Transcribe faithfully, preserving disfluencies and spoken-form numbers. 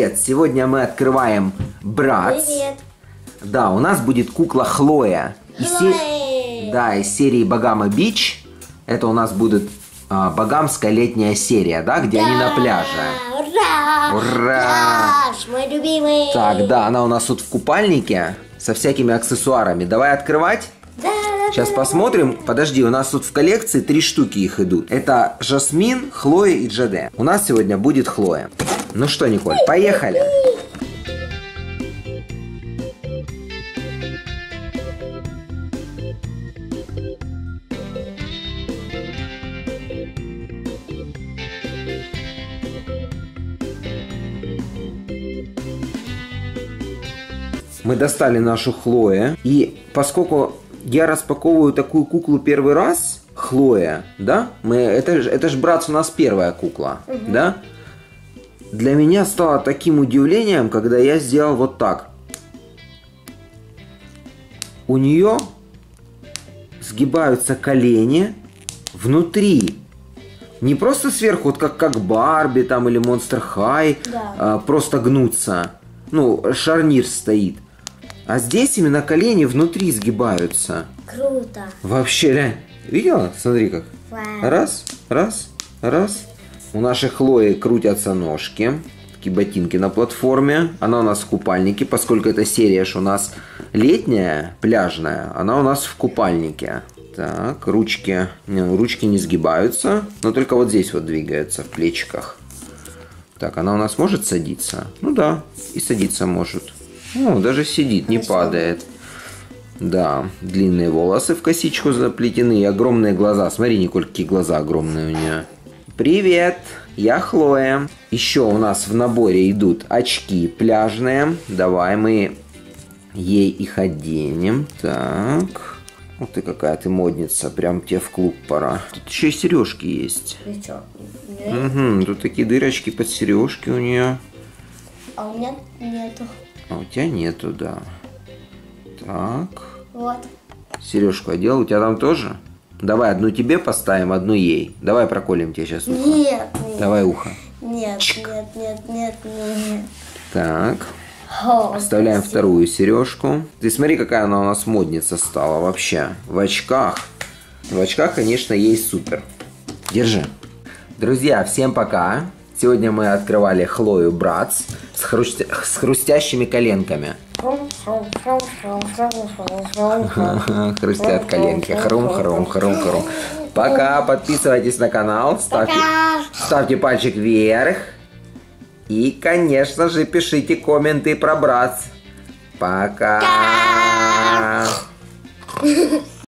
привет! Сегодня мы открываем Bratz. Привет! Да, у нас будет кукла Хлоя. Из се... Да, из серии Багама Бич. Это у нас будет а, багамская летняя серия, да, где да! они на пляже. Ура! Ура! Пляж, мой любимый! Так, да, она у нас тут в купальнике со всякими аксессуарами. Давай открывать. Да, да, Сейчас да, посмотрим. да. Подожди, у нас тут в коллекции три штуки их идут. Это Жасмин, Хлоя и Джаде. У нас сегодня будет Хлоя. Ну что, Николь, поехали. Мы достали нашу Хлою. И поскольку я распаковываю такую куклу первый раз, Хлоя, да? Мы, это, ж, это ж Bratz у нас первая кукла, угу. да? Для меня стало таким удивлением, когда я сделал вот так. У нее сгибаются колени внутри. Не просто сверху, вот как, как Барби там или Monster High, да. а, просто гнутся. Ну, шарнир стоит. А здесь именно колени внутри сгибаются. Круто. Вообще, ля. Видела? Смотри как. Вау. Раз, раз, раз. У нашей Хлои крутятся ножки. Такие ботинки на платформе. Она у нас в купальнике, поскольку эта серия ж у нас летняя, пляжная. Она у нас в купальнике. Так, ручки. Не, ну, ручки не сгибаются, но только вот здесь вот двигаются в плечиках. Так, она у нас может садиться? Ну да, и садиться может. Ну, даже сидит, не падает. Да, длинные волосы в косичку заплетены и огромные глаза. Смотри, Николь, какие глаза огромные у нее. Привет, я Хлоя. Еще у нас в наборе идут очки пляжные. Давай мы ей их оденем. Так. Ух ты, какая ты модница. Прям тебе в клуб пора. Тут еще и сережки есть. Ты что? Угу, тут такие дырочки под сережки у нее. А у меня нету. А у тебя нету, да. Так. Вот. Сережку одел, у тебя там тоже? Давай одну тебе поставим, одну ей. Давай проколем тебе сейчас ухо. Нет, нет. Давай ухо. Нет, Чик. нет, нет, нет, нет. Так. О, Вставляем спасибо. вторую сережку. Ты смотри, какая она у нас модница стала вообще. В очках. В очках, конечно, ей супер. Держи. Друзья, всем пока. Сегодня мы открывали Хлою Bratz с, хрустя... с хрустящими коленками. Хрустят коленки. Хрум-хрум-хрум-хрум. Пока. Подписывайтесь на канал. Ставьте... Ставьте пальчик вверх. И, конечно же, пишите комменты про Bratz. Пока.